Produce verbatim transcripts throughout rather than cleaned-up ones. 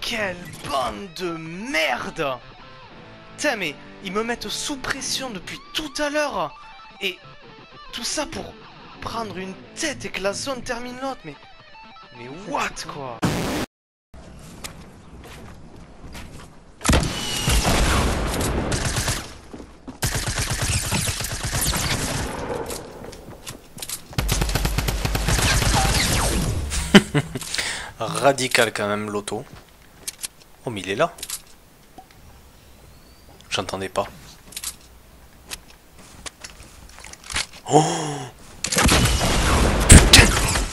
quelle bande de merde! Putain, mais ils me mettent sous pression depuis tout à l'heure! Et tout ça pour prendre une tête et que la zone termine l'autre, mais... Mais what, quoi? Radical quand même l'auto. Oh mais il est là. J'entendais pas. Oh putain.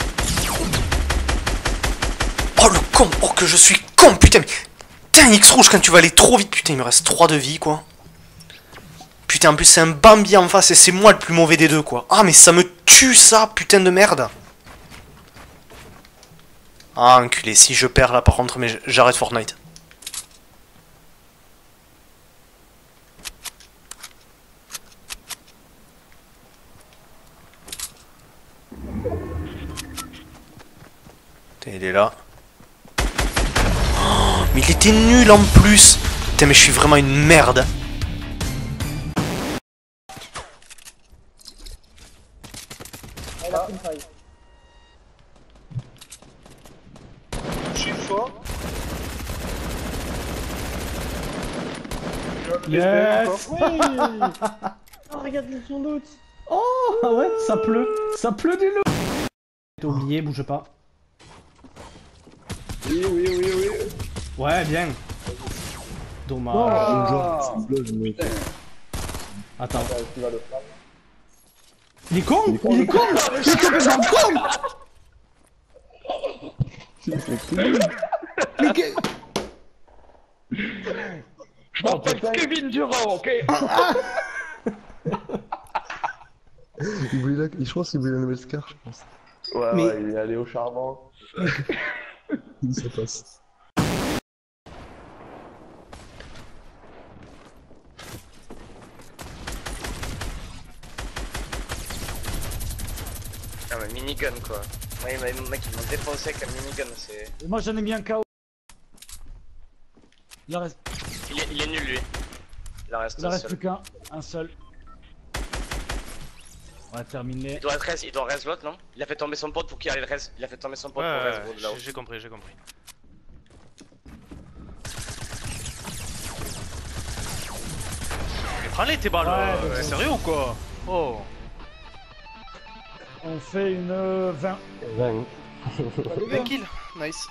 Oh le con. Oh que je suis con putain mais... Putain X rouge quand tu vas aller trop vite. Putain il me reste trois de vie quoi. Putain en plus c'est un Bambi en face et c'est moi le plus mauvais des deux quoi. Ah mais ça me tue ça putain de merde. Ah enculé, si je perds là par contre, mais j'arrête Fortnite. Putain, il est là. Oh, mais il était nul en plus. Putain mais je suis vraiment une merde. Yes. Oui. Oh, regarde son doute. Oh ouais, ça pleut. Ça pleut du loup. T'as oublié, bouge pas. Oui, oui, oui, oui. Ouais, bien. Dommage. Oh, attends. Il est con. Il est con. Il est complètement con. Mais que... Je m'appelle Kevin Durand, ok. Il voulait la... Je pense qu'il voulait la nouvelle Scar, je pense. Ouais, mais... ouais, il est allé au charbon. Ça passe. Ah mais minigun quoi. Ouais, les mecs ils m'ont défoncé avec un minigun, c'est... Moi j'en ai mis un K O. Il en reste... Il est, il est nul lui. Il en reste Il en un reste seul. plus qu'un, un seul. On va terminer. Il doit être res, il doit res l'autre non? Il a fait tomber son pote pour qu'il aille le res. Il a fait tomber son pote Ouais, pour ouais, res gros de là-haut. j'ai compris, j'ai compris. Mais prends-les tes balles, Ouais, euh, ouais. sérieux ou quoi? Oh. On fait une euh, vingt. vingt. vingt kills, nice.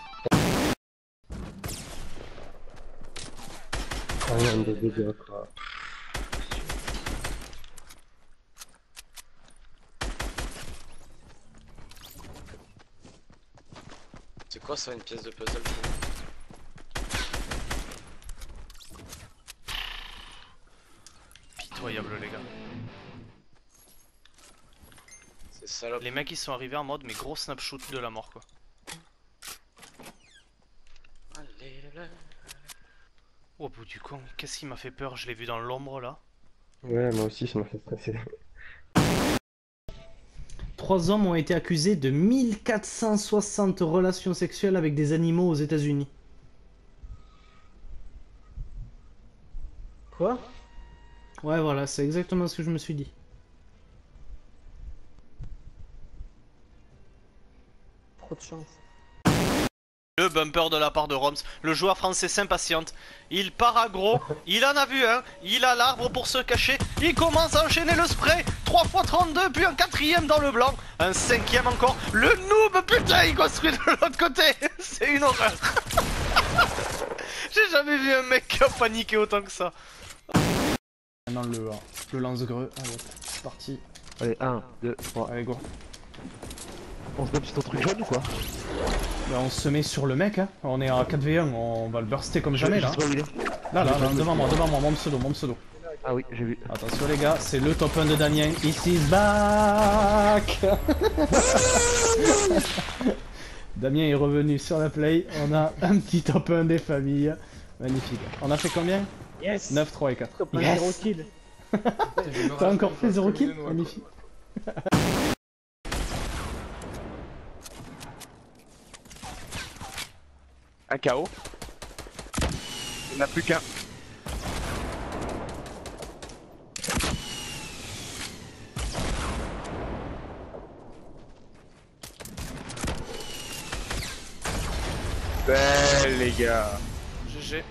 Rien de dégâts, quoi. C'est quoi ça une pièce de puzzle? Pitoyable les gars. C'est salope. Les mecs ils sont arrivés en mode mais gros snapshot de la mort quoi. Allez là. Oh bout du con, qu'est-ce qui m'a fait peur? Je l'ai vu dans l'ombre là. Ouais, moi aussi, ça m'a fait stresser. Trois hommes ont été accusés de mille quatre cent soixante relations sexuelles avec des animaux aux États-Unis. Quoi? Ouais, voilà, c'est exactement ce que je me suis dit. Trop de chance. Le bumper de la part de Roms, le joueur français s'impatiente, il part aggro, il en a vu un, il a l'arbre pour se cacher, il commence à enchaîner le spray, trois fois trente-deux, puis un quatrième dans le blanc, un cinquième encore, le noob, putain, il construit de l'autre côté, c'est une horreur. J'ai jamais vu un mec qui a paniqué autant que ça. Maintenant le, le lance-greux, allez, c'est parti. Allez, un, deux, trois. Allez, go. On se met un petit truc jaune ou quoi? Bah, on se met sur le mec, hein. On est à quatre v un, on va le burster comme jamais là. Je sais pas où il est. Là, là, là, devant moi, devant moi, mon pseudo, mon pseudo. Ah oui, j'ai vu. Attention les gars, c'est le top un de Damien, it is back. Damien est revenu sur la play, on a un petit top un des familles. Magnifique. On a fait combien? Yes. neuf, trois et quatre. Top yes. zéro kill. T'as encore fait zéro kill? Magnifique. Un K O. Il n'y en a plus qu'un. Belle les gars. G G.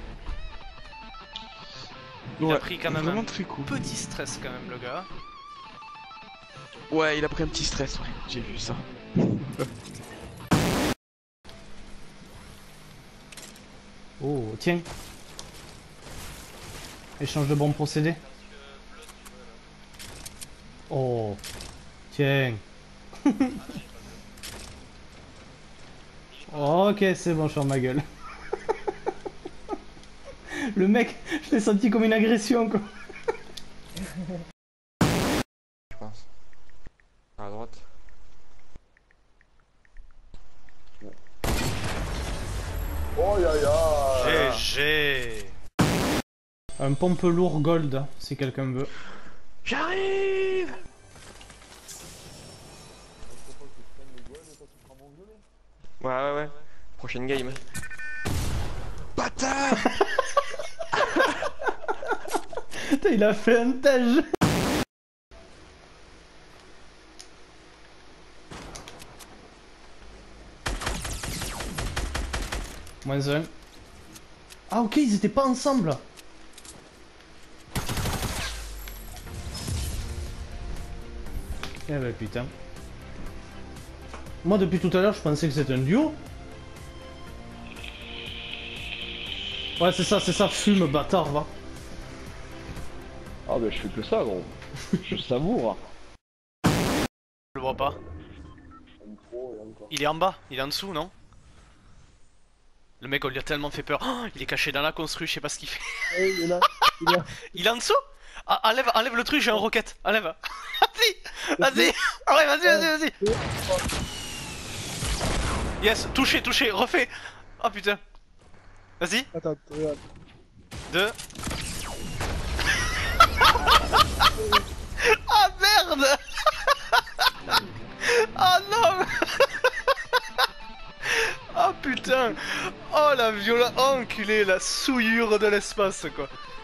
Il Ouais, a pris quand même vraiment un très cool. petit stress quand même le gars. Ouais, il a pris un petit stress, ouais, j'ai vu ça. Oh, tiens. Échange de bons procédés. Oh, tiens. Oh, ok, c'est bon, je ferme ma gueule. Le mec, je l'ai senti comme une agression, quoi. Je pense. À droite. Oh ya ya. G G. Un pompe lourd gold, si quelqu'un veut. J'arrive. Ouais, ouais, ouais. Prochaine game. Bâtard. Putain, il a fait un tage. Moins un. Ah ok, ils étaient pas ensemble. Eh bah putain. Moi depuis tout à l'heure je pensais que c'était un duo. Ouais c'est ça, c'est ça, fume bâtard va. Ah bah je fais que ça gros. Je savoure. Je le vois pas. Il est en bas, il est en dessous, non? Le mec on lui a tellement fait peur. Oh, il est caché dans la constru, je sais pas ce qu'il fait. Hey, il est là, il est là. Il est en dessous? Ah, enlève, enlève le truc, j'ai un roquette. Enlève. Vas-y, vas-y. Ah ouais, vas-y, vas-y, vas-y. Yes, touché, touché, refais. Oh putain. Vas-y. Attends, regarde. Deux. Ah merde. Oh non. Oh putain. Oh la violence, oh, enculé, la souillure de l'espace quoi.